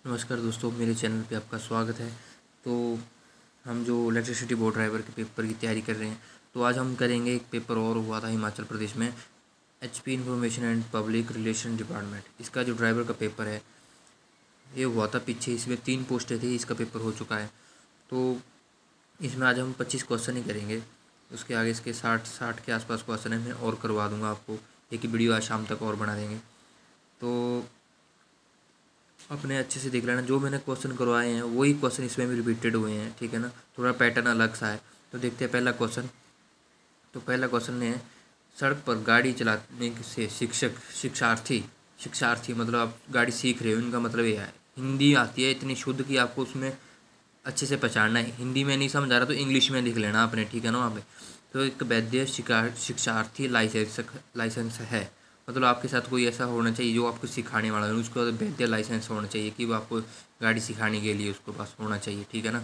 नमस्कार दोस्तों, मेरे चैनल पे आपका स्वागत है। तो हम जो इलेक्ट्रिसिटी बोर्ड ड्राइवर के पेपर की तैयारी कर रहे हैं, तो आज हम करेंगे एक पेपर और हुआ था हिमाचल प्रदेश में, HP information and public relation department. इसका जो ड्राइवर का पेपर है ये हुआ था पीछे। इसमें 3 पोस्टें थी, इसका पेपर हो चुका है। तो इसमें आज हम 25 क्वेश्चन ही करेंगे। उसके आगे इसके 60 के आसपास क्वेश्चन है, मैं और करवा दूँगा आपको। एक ही वीडियो आज शाम तक और बना देंगे। तो अपने अच्छे से देख लेना, जो मैंने क्वेश्चन करवाए हैं वही क्वेश्चन इसमें भी रिपीटेड हुए हैं, ठीक है ना। थोड़ा पैटर्न अलग सा है। तो देखते हैं पहला क्वेश्चन। तो पहला क्वेश्चन है, सड़क पर गाड़ी चलाने से शिक्षार्थी मतलब आप गाड़ी सीख रहे हो, इनका मतलब ये है। हिंदी आती है इतनी शुद्ध कि आपको उसमें अच्छे से पहचानना है। हिंदी में नहीं समझ आ रहा तो इंग्लिश में लिख लेना आपने, ठीक है ना वहाँ पे। तो एक वैध शिक्षार्थी लाइसेंस है, मतलब आपके साथ कोई ऐसा होना चाहिए जो आपको सिखाने वाला है, उसको वैध लाइसेंस होना चाहिए कि वो आपको गाड़ी सिखाने के लिए उसको पास होना चाहिए, ठीक है ना।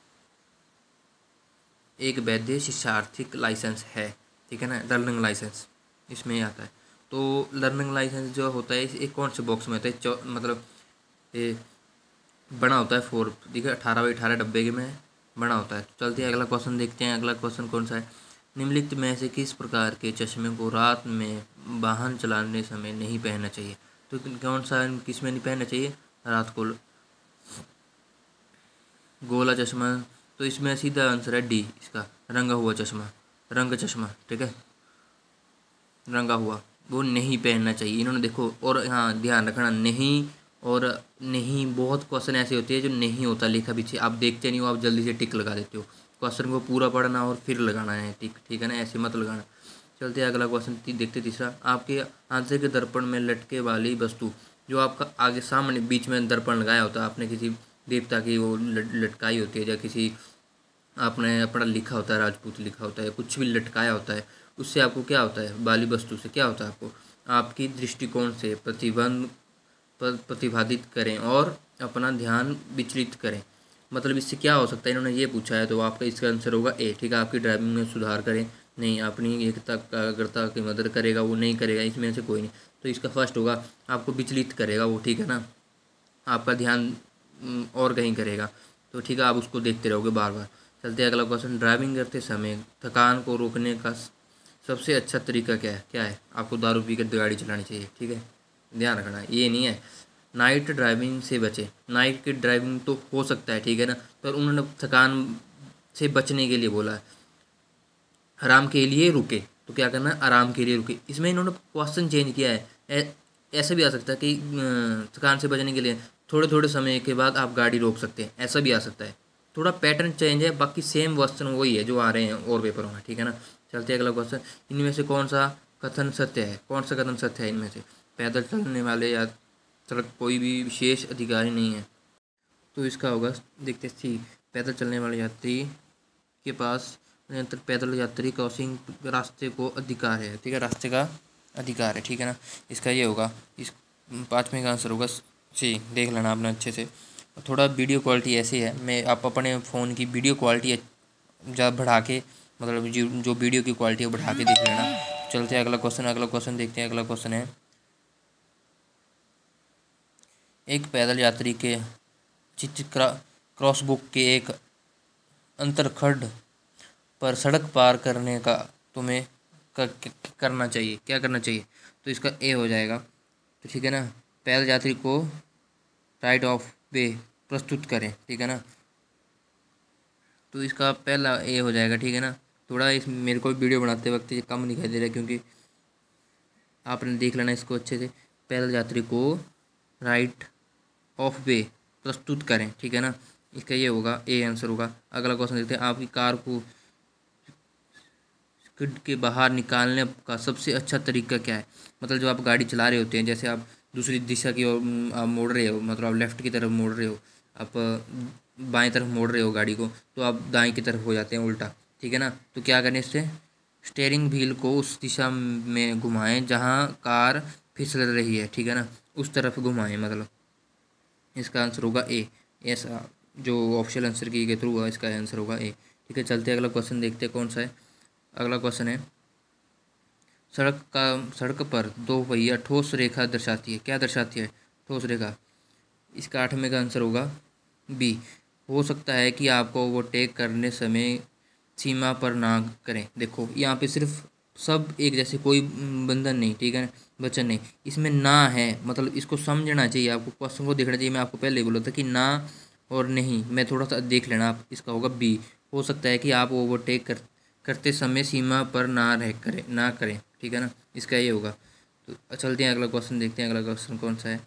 एक वैध शिक्षार्थी लाइसेंस है, ठीक है ना। लर्निंग लाइसेंस इसमें आता है। तो लर्निंग लाइसेंस जो होता है एक कौन से बॉक्स में होता है, मतलब ये बना होता है 4, ठीक है, 18x18 डब्बे के में बना होता है। तो चलते हैं अगला क्वेश्चन देखते हैं। अगला क्वेश्चन कौन सा है, निम्नलिखित में से किस प्रकार के चश्मे को रात में वाहन चलाने समय नहीं पहनना चाहिए। तो कौन सा किस में नहीं पहनना चाहिए रात को, गोला चश्मा। तो इसमें सीधा आंसर है डी, इसका रंगा हुआ चश्मा, रंग चश्मा, ठीक है, रंगा हुआ वो नहीं पहनना चाहिए इन्होंने, देखो। और हाँ, ध्यान रखना, नहीं और नहीं, बहुत क्वेश्चन ऐसे होते हैं जो नहीं होता लिखा पीछे, आप देखते नहीं हो, आप जल्दी से टिक लगा देते हो। क्वेश्चन को पूरा पढ़ना और फिर लगाना है टिक, ठीक है ना, ऐसे मत लगाना। चलते हैं अगला क्वेश्चन देखते तीसरा। आपके आंसर के दर्पण में लटके वाली वस्तु, जो आपका आगे सामने बीच में दर्पण लगाया होता है आपने, किसी देवता की वो लटकाई होती है, या किसी आपने अपना लिखा होता है, राजपूत लिखा होता है, कुछ भी लटकाया होता है, उससे आपको क्या होता है, बाली वस्तु से क्या होता है, आपको आपकी दृष्टिकोण से प्रतिपादित करें और अपना ध्यान विचलित करें। मतलब इससे क्या हो सकता है, इन्होंने ये पूछा है, तो आपका इसका आंसर होगा ए, ठीक है। आपकी ड्राइविंग में सुधार करें, नहीं, अपनी एकाग्रता की मदद करेगा, वो नहीं करेगा, इसमें से कोई नहीं। तो इसका फर्स्ट होगा, आपको विचलित करेगा वो, ठीक है ना, आपका ध्यान और कहीं करेगा। तो ठीक है, आप उसको देखते रहोगे बार बार। चलते हैं अगला क्वेश्चन। ड्राइविंग करते समय थकान को रोकने का सबसे अच्छा तरीका क्या है। आपको दारू पी कर गाड़ी चलानी चाहिए, ठीक है, ध्यान रखना। ये नहीं है नाइट ड्राइविंग से बचे, नाइट की ड्राइविंग तो हो सकता है, ठीक है ना, पर उन्होंने थकान से बचने के लिए बोला है, आराम के लिए रुके। तो क्या करना है, आराम के लिए रुके। इसमें इन्होंने क्वेश्चन चेंज किया है। ऐसा भी आ सकता है कि थकान से बचने के लिए थोड़े थोड़े समय के बाद आप गाड़ी रोक सकते हैं, ऐसा भी आ सकता है। थोड़ा पैटर्न चेंज है, बाकी सेम क्वेश्चन वही है जो आ रहे हैं और पेपरों में, ठीक है ना। चलते हैं अगला क्वेश्चन। इनमें से कौन सा कथन सत्य है, कौन सा कथन सत्य है इनमें से। पैदल चलने वाले या सड़क कोई भी विशेष अधिकारी नहीं है। तो इसका होगा, देखते सी, पैदल चलने वाले यात्री के पास निरंतर पैदल यात्री क्रॉसिंग रास्ते को अधिकार है, ठीक है, रास्ते का अधिकार है, ठीक है ना। इसका ये होगा, इस 5वें का आंसर होगा सी। देख लेना आपने अच्छे से। थोड़ा वीडियो क्वालिटी ऐसी है, मैं आप अपने फ़ोन की वीडियो क्वालिटी ज़्यादा बढ़ा के, मतलब जो वीडियो की क्वालिटी है बढ़ा के देख लेना। चलते हैं अगला क्वेश्चन। अगला क्वेश्चन देखते हैं। अगला क्वेश्चन है, एक पैदल यात्री के चित्र क्रॉसबुक के एक अंतरखंड पर सड़क पार करने का तुम्हें करना चाहिए, क्या करना चाहिए। तो इसका ए हो जाएगा, तो ठीक है ना। पैदल यात्री को राइट ऑफ वे प्रस्तुत करें, ठीक है ना। तो इसका पहला ए हो जाएगा, ठीक है ना। थोड़ा इस मेरे को वीडियो बनाते वक्त ये कम दिखाई दे रहा है, क्योंकि आपने देख लेना इसको अच्छे से। पैदल यात्री को राइट ऑफ वे प्रस्तुत करें, ठीक है ना। इसका ये होगा, ए आंसर होगा। अगला क्वेश्चन देखते हैं। आपकी कार को स्किड के बाहर निकालने का सबसे अच्छा तरीका क्या है। मतलब जो आप गाड़ी चला रहे होते हैं, जैसे आप दूसरी दिशा की ओर आप मोड़ रहे हो, मतलब आप लेफ़्ट की तरफ मोड़ रहे हो, आप बाएं तरफ मोड़ रहे हो गाड़ी को, तो आप दाएं की तरफ हो जाते हैं उल्टा, ठीक है ना। तो क्या करने इससे, स्टीयरिंग व्हील को उस दिशा में घुमाएं जहां कार फिसल रही है, ठीक है ना, उस तरफ घुमाएं, मतलब इसका आंसर होगा ए। ऐसा जो ऑप्शनल आंसर की के थ्रू हुआ, इसका आंसर होगा ए, ठीक है। चलते अगला क्वेश्चन देखते हैं कौन सा है। अगला क्वेश्चन है, सड़क पर दो पहिया ठोस रेखा दर्शाती है, क्या दर्शाती है, ठोस रेखा। इसका 8वें का आंसर होगा बी। हो सकता है कि आपको ओवरटेक करने समय सीमा पर ना करें। देखो यहाँ पे सिर्फ सब एक जैसे, कोई बंधन नहीं, ठीक है, वचन नहीं, इसमें ना है, मतलब इसको समझना चाहिए आपको, क्वेश्चन को देखना चाहिए। मैं आपको पहले ही बोला था कि ना और नहीं, मैं थोड़ा सा देख लेना आप। इसका होगा बी। हो सकता है कि आप ओवरटेक करते समय सीमा पर ना करें, ठीक है ना, इसका ये होगा। तो चलते हैं अगला क्वेश्चन देखते हैं। अगला क्वेश्चन कौन सा है।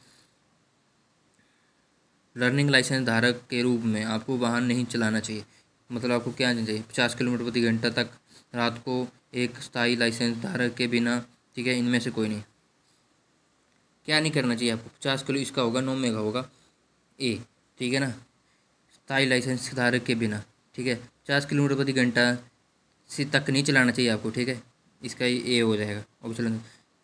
लर्निंग लाइसेंस धारक के रूप में आपको वाहन नहीं चलाना चाहिए। मतलब आपको क्या करना चाहिए, 50 किलोमीटर प्रति घंटा तक रात को एक स्थायी लाइसेंस धारक के बिना, ठीक है, इनमें से कोई नहीं। क्या नहीं करना चाहिए आपको, 50 किलो, इसका होगा 9 का होगा ए, ठीक है ना, स्थायी लाइसेंस धारक के बिना, ठीक है, 50 किलोमीटर प्रति घंटा से तक नहीं चलाना चाहिए आपको, ठीक है, इसका ए हो जाएगा ऑप्शन।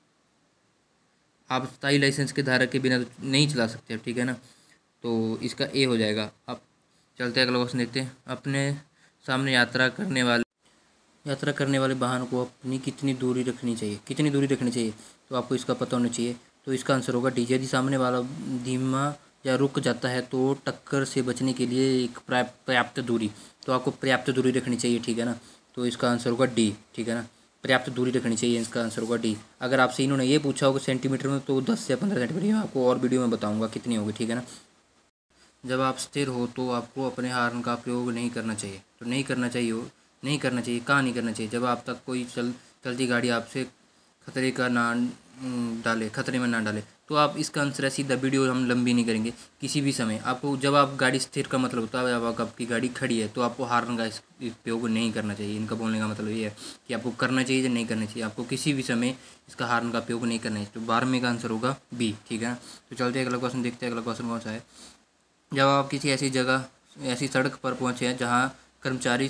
आप स्थायी लाइसेंस के धारक के बिना तो नहीं चला सकते, ठीक है ना, तो इसका ए हो जाएगा। अब चलते हैं अगला क्वेश्चन देखते हैं। अपने सामने यात्रा करने वाले वाहन को अपनी कितनी दूरी रखनी चाहिए, कितनी दूरी रखनी चाहिए, तो आपको इसका पता होना चाहिए। तो इसका आंसर होगा डी। यदि सामने वाला धीमा या रुक जाता है तो टक्कर से बचने के लिए एक पर्याप्त दूरी, तो आपको पर्याप्त दूरी रखनी चाहिए, ठीक है ना, तो इसका आंसर होगा डी, ठीक है ना, पर्याप्त दूरी रखनी चाहिए, इसका आंसर होगा डी। अगर आपसे इन्होंने ये पूछा होगा सेंटीमीटर में, तो 10 से 15 सेंटीमीटर, मैं आपको और वीडियो में बताऊँगा कितनी होगी, ठीक है ना। जब आप स्थिर हो तो आपको अपने हॉर्न का प्रयोग नहीं करना चाहिए। तो नहीं करना चाहिए, नहीं करना चाहिए, कहाँ नहीं करना चाहिए, जब आप तक कोई चलती गाड़ी आपसे खतरे में ना डाले। तो आप इसका आंसर है सीधा, वीडियो हम लंबी नहीं करेंगे। किसी भी समय आपको, जब आप गाड़ी स्थिर का मतलब होता है जब आपकी गाड़ी खड़ी है, तो आपको हॉर्न का उपयोग नहीं करना चाहिए। इनका बोलने का मतलब ये है कि आपको करना चाहिए या नहीं करना चाहिए, आपको किसी भी समय इसका हॉर्न का उपयोग नहीं करना चाहिए। तो 12वें का आंसर होगा बी, ठीक है ना। तो चलते हैं अगला क्वेश्चन देखते हैं। अगला क्वेश्चन कौन सा है। जब आप किसी ऐसी सड़क पर पहुंचे हैं जहां कर्मचारी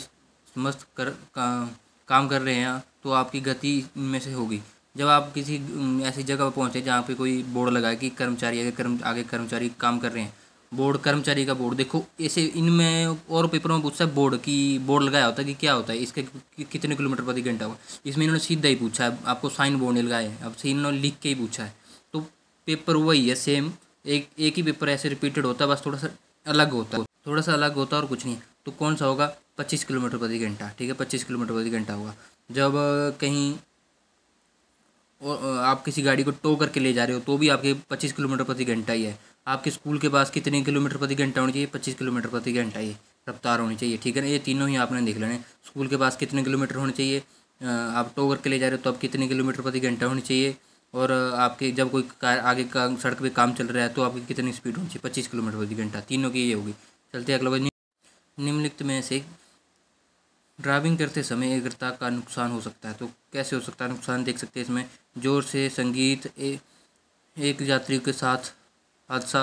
काम कर रहे हैं, तो आपकी गति इनमें से होगी। जब आप किसी ऐसी जगह पर पहुंचे जहाँ पे कोई बोर्ड लगा है कि कर्मचारी आगे कर्मचारी काम कर रहे हैं, बोर्ड, कर्मचारी का बोर्ड, देखो ऐसे इनमें और पेपरों में पूछता है बोर्ड की, बोर्ड लगाया होता है कि क्या होता है, इसके कितने किलोमीटर प्रति घंटा होगा। इसमें इन्होंने सीधा ही पूछा है, आपको साइन बोर्ड नहीं लगाए, अब से इन्होंने लिख के ही पूछा है। तो पेपर वही है, सेम एक ही पेपर ऐसे रिपीटेड होता है, बस थोड़ा सा अलग होता है, थोड़ा सा अलग होता है और कुछ नहीं। तो कौन सा होगा, 25 किलोमीटर प्रति घंटा, ठीक है, 25 किलोमीटर प्रति घंटा होगा। जब कहीं और आप किसी गाड़ी को टो करके ले जा रहे हो, तो भी आपके 25 किलोमीटर प्रति घंटा ही है। आपके स्कूल के पास कितने किलोमीटर प्रति घंटा होनी चाहिए, 25 किलोमीटर प्रति घंटा ही रफ्तार होनी चाहिए, ठीक है ना। ये तीनों ही आपने देख लेने। स्कूल के पास कितने किलोमीटर होने चाहिए, आप टो करके ले जा रहे हो तो आप कितने किलोमीटर प्रति घंटा होनी चाहिए, और आपके जब कोई आगे का सड़क पे काम चल रहा है तो आपकी कितनी स्पीड होनी चाहिए, 25 किलोमीटर प्रति घंटा, तीनों की ये होगी। चलते हैं अगला। निम्नलिखित में से ड्राइविंग करते समय एकाग्रता का नुकसान हो सकता है। तो कैसे हो सकता है नुकसान, देख सकते हैं इसमें। जोर से संगीत, एक यात्री के साथ हादसा,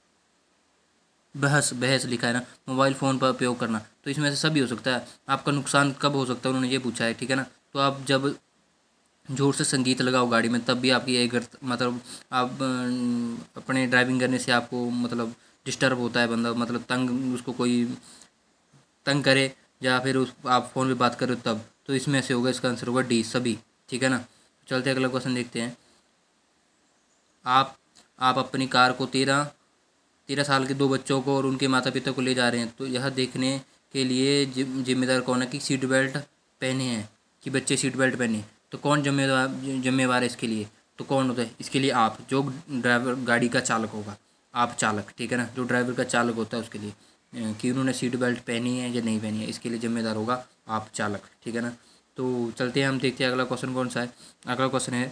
बहस लिखा है ना, मोबाइल फ़ोन पर उपयोग करना, तो इसमें से सभी हो सकता है। आपका नुकसान कब हो सकता है उन्होंने ये पूछा है, ठीक है ना। तो आप जब जोर से संगीत लगाओ गाड़ी में, तब भी आपकी मतलब आप अपने ड्राइविंग करने से आपको मतलब डिस्टर्ब होता है बंदा, मतलब तंग, उसको कोई तंग करे, या फिर उस आप फ़ोन पे बात करो तब, तो इसमें से होगा, इसका आंसर होगा डी, सभी, ठीक है ना। चलते अगला क्वेश्चन देखते हैं। आप अपनी कार को 13 साल के 2 बच्चों को और उनके माता पिता को ले जा रहे हैं, तो यह देखने के लिए जिम्मेदार कौन है कि सीट बेल्ट पहने हैं, कि बच्चे सीट बेल्ट पहने हैं। तो कौन जिम्मेवार है इसके लिए, तो कौन होता है इसके लिए, आप, जो ड्राइवर गाड़ी का चालक होगा, आप चालक, ठीक है ना, जो ड्राइवर का चालक होता है उसके लिए, कि उन्होंने सीट बेल्ट पहनी है या नहीं पहनी है, इसके लिए जिम्मेदार होगा आप चालक, ठीक है ना। तो चलते हैं, हम देखते हैं अगला क्वेश्चन कौन सा है। अगला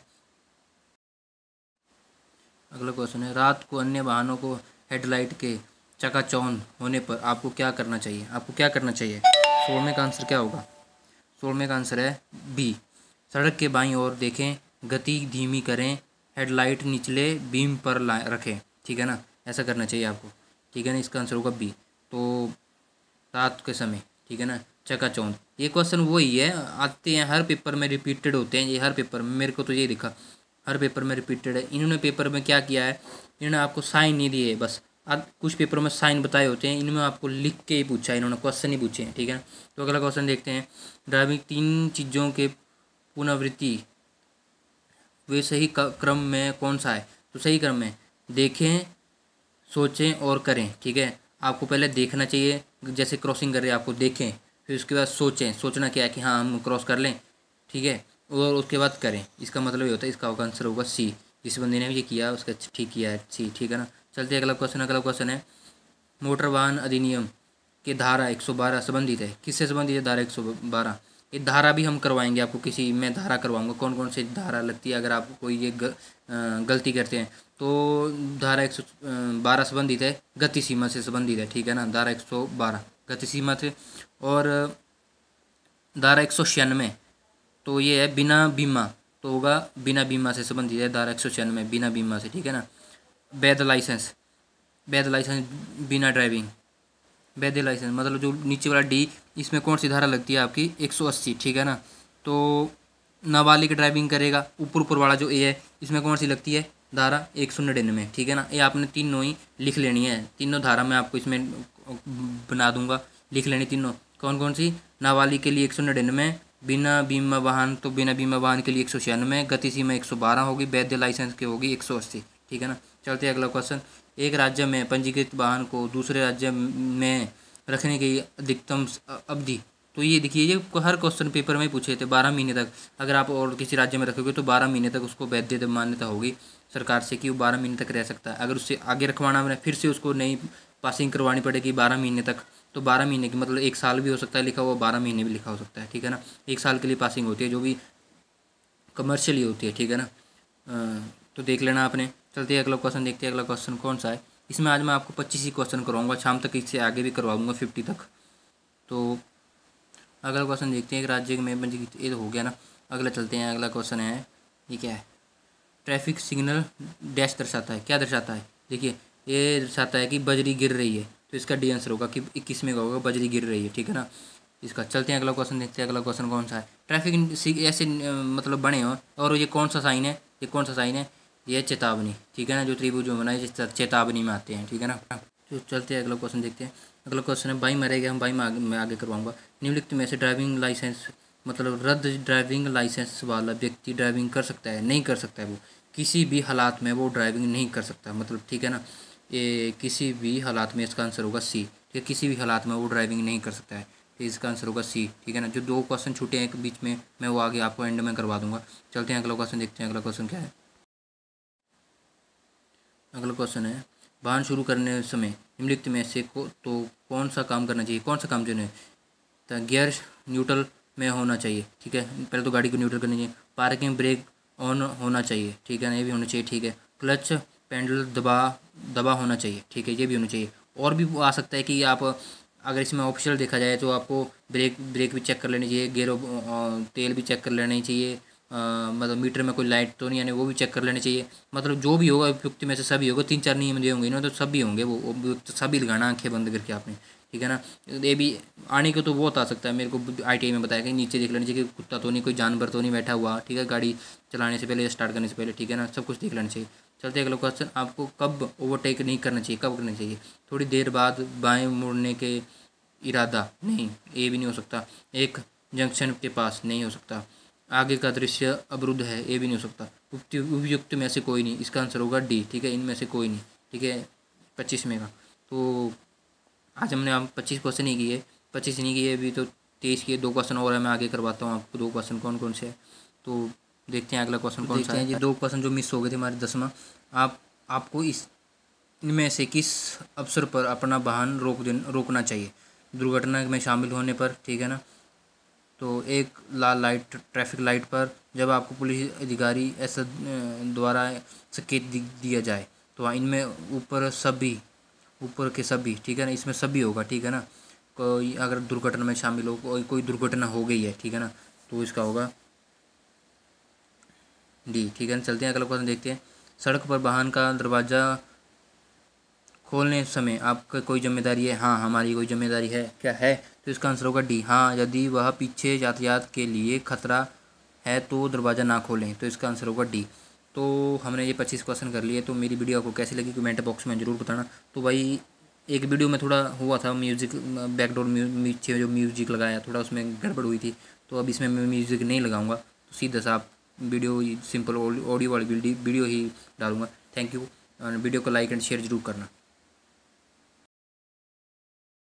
क्वेश्चन है रात को अन्य वाहनों को हेडलाइट के चकाचौंध होने पर आपको क्या करना चाहिए, 16वें का आंसर क्या होगा। 16वें का आंसर है बी, सड़क के बाईं ओर देखें, गति धीमी करें, हेडलाइट निचले बीम पर रखें, ठीक है ना, ऐसा करना चाहिए आपको, ठीक है ना, इसका आंसर होगा बी। तो रात के समय, ठीक है ना, चकाचौंध, ये क्वेश्चन वही है, आते हैं हर पेपर में, रिपीटेड होते हैं ये हर पेपर में, मेरे को तो ये दिखा हर पेपर में रिपीटेड है। इन्होंने पेपर में क्या किया है, इन्होंने आपको साइन नहीं दिए, बस कुछ पेपरों में साइन बताए होते हैं, इनमें आपको लिख के ही पूछा है, इन्होंने क्वेश्चन ही पूछे हैं, ठीक है। तो अगला क्वेश्चन देखते हैं। ड्राइविंग 3 चीज़ों के पुनरावृत्ति वे सही क्रम में कौन सा है, तो सही क्रम में देखें, सोचें और करें। ठीक है, आपको पहले देखना चाहिए, जैसे क्रॉसिंग कर रहे हैं आपको देखें, फिर उसके बाद सोचें, सोचना क्या है कि हाँ हम क्रॉस कर लें। ठीक है, और उसके बाद करें। इसका मतलब ये होता है, इसका आंसर होगा सी। जिस बंदे ने ये किया उसका ठीक किया है सी। ठीक है ना। चलते अगला क्वेश्चन। अगला क्वेश्चन है मोटर वाहन अधिनियम के धारा 112 संबंधित है। किससे संबंधित है धारा 112? ये धारा भी हम करवाएंगे आपको, किसी मैं धारा करवाऊंगा कौन कौन सी धारा लगती है अगर आप कोई ये गलती करते हैं। तो धारा 112 संबंधित है गति सीमा से संबंधित है। ठीक है ना, धारा 112 गति सीमा से। और धारा 196 तो ये है बिना बीमा, तो होगा बिना बीमा से संबंधित है धारा 196 बिना बीमा से। ठीक है ना। वैध लाइसेंस, वैध लाइसेंस बिना ड्राइविंग, वैध लाइसेंस मतलब जो नीचे वाला डी, इसमें कौन सी धारा लगती है आपकी 180। ठीक है ना। तो नाबालिग ड्राइविंग करेगा, ऊपर वाला जो ए है इसमें कौन सी लगती है धारा 199। ठीक है ना। ये आपने तीनों ही लिख लेनी है, तीनों धारा मैं आपको इसमें बना दूंगा, लिख लेनी तीनों। कौन कौन सी? नाबालिग के लिए 199, बिना बीमा वाहन तो बिना बीमा वाहन के लिए 196, गति सीमा 112 होगी, वैध लाइसेंस की होगी 180। ठीक है ना। चलते हैं अगला क्वेश्चन। एक राज्य में पंजीकृत वाहन को दूसरे राज्य में रखने की अधिकतम अवधि, तो ये देखिए ये हर क्वेश्चन पेपर में पूछे थे 12 महीने तक। अगर आप और किसी राज्य में रखोगे तो 12 महीने तक उसको वैध मान्यता होगी सरकार से कि वो 12 महीने तक रह सकता है। अगर उससे आगे रखवाना है फिर से उसको नई पासिंग करवानी पड़ेगी 12 महीने तक। तो 12 महीने की मतलब 1 साल भी हो सकता है लिखा हुआ, 12 महीने भी लिखा हो सकता है। ठीक है ना। 1 साल के लिए पासिंग होती है जो भी कमर्शियली होती है। ठीक है ना। तो देख लेना आपने। चलते हैं अगला क्वेश्चन देखते हैं। अगला क्वेश्चन कौन सा है? इसमें आज मैं आपको 25 ही क्वेश्चन करवाऊंगा, शाम तक इससे आगे भी करवाऊंगा 50 तक। तो अगला क्वेश्चन देखते हैं। एक राज्य में पंजीकृत, ये तो हो गया ना। अगला चलते हैं। अगला क्वेश्चन है ये क्या है? ट्रैफिक सिग्नल डैश दर्शाता है, क्या दर्शाता है? देखिए ये दर्शाता है कि बजरी गिर रही है, तो इसका डी आंसर होगा कि 21 में का होगा बजरी गिर रही है। ठीक है ना। इसका चलते हैं अगला क्वेश्चन देखते हैं। अगला क्वेश्चन कौन सा है? ट्रैफिक ऐसे मतलब बने हो, और ये कौन सा साइन है? ये कौन सा साइन है? ये चेतावनी। ठीक है ना। जो त्रिभुज जो बनाए जिस चेतावनी में आते हैं। ठीक है ना। तो चलते हैं अगला क्वेश्चन देखते हैं। अगला क्वेश्चन है बाई मरेगा, हम बाई में आगे करवाऊंगा। निम्नलिखित में से ड्राइविंग लाइसेंस मतलब रद्द ड्राइविंग लाइसेंस वाला व्यक्ति ड्राइविंग कर सकता है? नहीं कर सकता है। वो किसी भी हालात में वो ड्राइविंग नहीं कर सकता, मतलब ठीक है ना। ये किसी भी हालात में, इसका आंसर होगा सी। ठीक है, किसी भी हालात में वो ड्राइविंग नहीं कर सकता है, तो इसका आंसर होगा सी। ठीक है ना। जो 2 क्वेश्चन छूटे हैं एक बीच में, मैं वो आगे आपको एंड में करवा दूंगा। चलते हैं अगला क्वेश्चन देखते हैं। अगला क्वेश्चन क्या है? अगला क्वेश्चन है वाहन शुरू करने समय निम्नलिखित में से को तो कौन सा काम करना चाहिए? कौन सा काम जो है तो गियर न्यूट्रल में होना चाहिए। ठीक है, पहले तो गाड़ी को न्यूट्रल करनी चाहिए। पार्किंग ब्रेक ऑन होना चाहिए। ठीक है ना, ये भी होना चाहिए। ठीक है, क्लच पेडल दबा होना चाहिए। ठीक है, ये भी होना चाहिए। और भी आ सकता है कि आप अगर इसमें ऑप्शनल देखा जाए तो आपको ब्रेक भी चेक कर लेनी चाहिए, गेयर तेल भी चेक कर लेनी चाहिए, मतलब मीटर में कोई लाइट तो नहीं यानी वो भी चेक कर लेनी चाहिए। मतलब जो भी होगा उपयुक्त में से सभी होगा, 3-4 नियम दिए होंगे ना, तो सभी होंगे वो उपयुक्त, सभी लगाना आंखें बंद करके आपने। ठीक है ना। ये भी आने को तो बहुत आ सकता है, मेरे को ITI में बताया कि नीचे देख लेना चाहिए कि कुत्ता तो नहीं, कोई जानवर तो नहीं बैठा हुआ। ठीक है, गाड़ी चलाने से पहले, स्टार्ट करने से पहले। ठीक है ना, सब कुछ देख लेना चाहिए। चलते हैं अगला क्वेश्चन। आपको कब ओवरटेक नहीं करना चाहिए? कब करना चाहिए? थोड़ी देर बाद बाएं मुड़ने के इरादा, नहीं ये भी नहीं हो सकता। एक जंक्शन के पास, नहीं हो सकता। आगे का दृश्य अवरुद्ध है, ये भी नहीं हो सकता। उपयुक्त में से कोई नहीं, इसका आंसर होगा डी। ठीक है, इनमें से कोई नहीं। ठीक है, 25 में का। तो आज हमने आप 25 क्वेश्चन ही किए, 25 नहीं किए अभी तो 23 किए। 2 क्वेश्चन और है, मैं आगे करवाता हूँ आपको 2 क्वेश्चन कौन कौन से है। तो देखते हैं अगला क्वेश्चन कौन सा है। ये 2 क्वेश्चन जो मिस हो गए थे हमारे 10वां, आपको इनमें से किस अवसर पर अपना वाहन रोकना चाहिए? दुर्घटना में शामिल होने पर। ठीक है ना। तो एक लाल लाइट, ट्रैफिक लाइट पर, जब आपको पुलिस अधिकारी ऐसा द्वारा संकेत दिया जाए। तो इनमें ऊपर के सभी। ठीक है ना, इसमें सभी होगा। ठीक है ना। कोई अगर दुर्घटना में शामिल हो, कोई दुर्घटना हो गई है। ठीक है ना, तो इसका होगा डी। ठीक है ना। चलते हैं अगला क्वेश्चन देखते हैं। सड़क पर वाहन का दरवाज़ा खोलने समय आपका कोई जिम्मेदारी है? हाँ, हमारी कोई जिम्मेदारी है। क्या है? तो इसका आंसर होगा डी। हाँ, यदि वह पीछे यातायात के लिए खतरा है तो दरवाज़ा ना खोलें, तो इसका आंसर होगा डी। तो हमने ये 25 क्वेश्चन कर लिए। तो मेरी वीडियो आपको कैसी लगी कमेंट बॉक्स में ज़रूर बताना। तो भाई एक वीडियो में थोड़ा हुआ था म्यूज़िक, बैकग्राउंड पीछे जो म्यूज़िक लगाया थोड़ा उसमें गड़बड़ हुई थी, तो अब इसमें मैं म्यूज़िक नहीं लगाऊंगा, तो सीधा सा आप वीडियो सिंपल ऑडियो वाली वीडियो ही डालूंगा। Thank you. वीडियो को लाइक एंड शेयर जरूर करना।